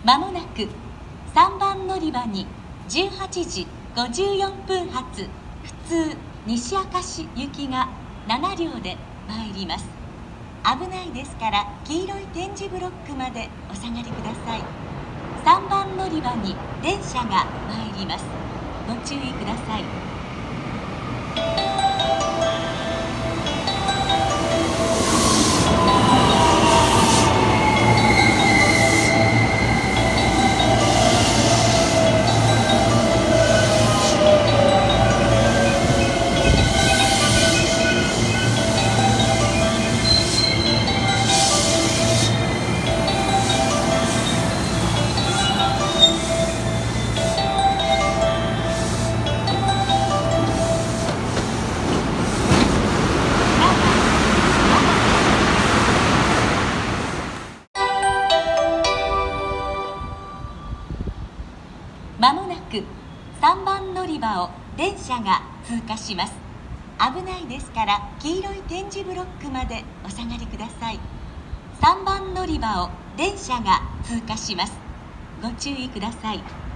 まもなく3番乗り場に18時54分発普通西明石行きが7両で参ります。危ないですから黄色い点字ブロックまでお下がりください。3番乗り場に電車が参ります。ご注意ください。まもなく3番乗り場を電車が通過します。危ないですから黄色い点字ブロックまでお下がりください。3番乗り場を電車が通過します。ご注意ください。